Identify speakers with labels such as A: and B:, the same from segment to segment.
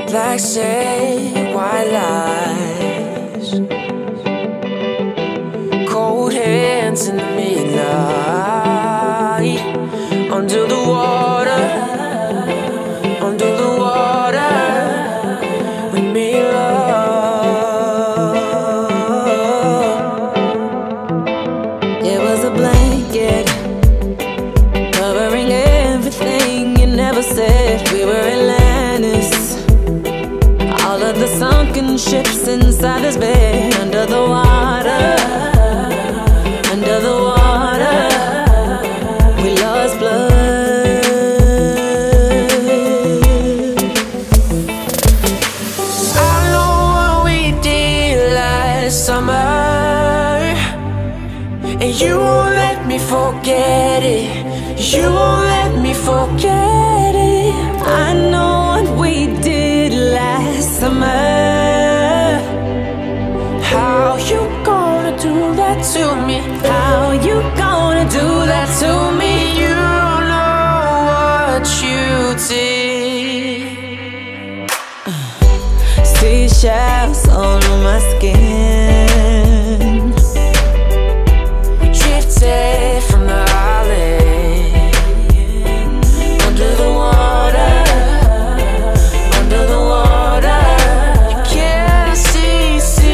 A: like say white lies, cold hands in the midnight, under the water, under the water, we made love. It was a blanket covering everything you never said. We were Atlantis, all of the sunken ships inside this bed, under the water, under the water, we lost blood. I know what we did last summer, and you won't let me forget it. You won't let me forget it. I know what we did last summer. How you gonna do that to me? How you gonna do that to me? You don't know what you did. Seashells all on my skin, we drifted from the island, under the water, under the water. You can't see.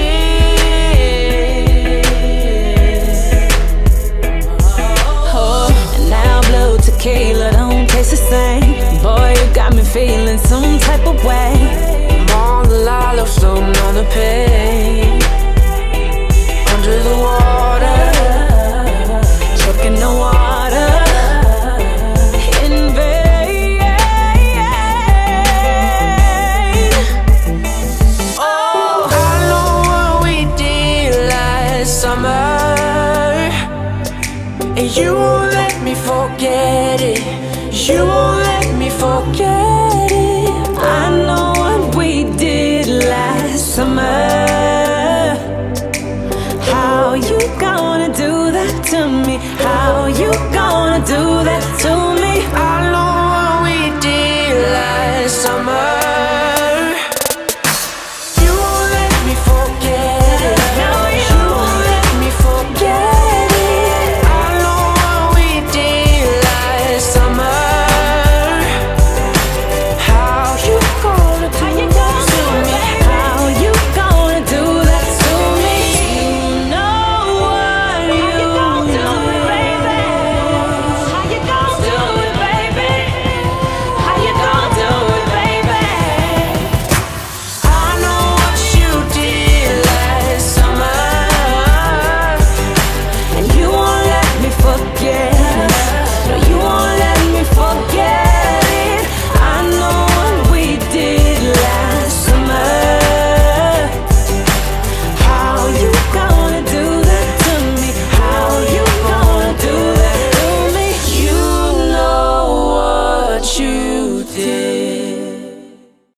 A: Oh, and now blue tequila don't taste the same. Boy, you got me feeling some type of way. I'm on the lala floating on the pain, under the water, choking the water in vain. Oh, I know what we did last summer, and you won't let me forget it. You won't let me forget